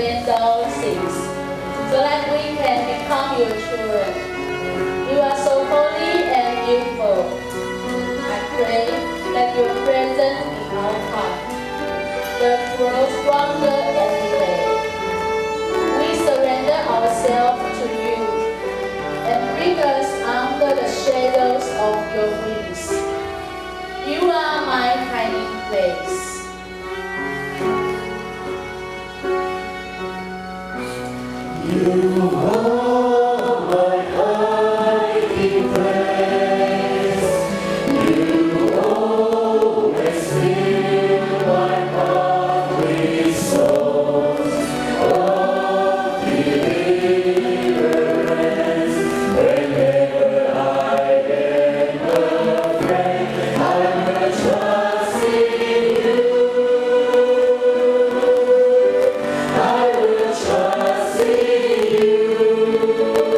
transcendental things, so that we can become your children. You are so holy and beautiful. I pray that your presence in our heart will grow stronger every day. We surrender ourselves to you and bring us under the shadows of your wings. You are my hiding place. You are my hiding place. You always fill my heart with songs of deliverance. Whenever I am afraid, I will trust in you. I will trust in you.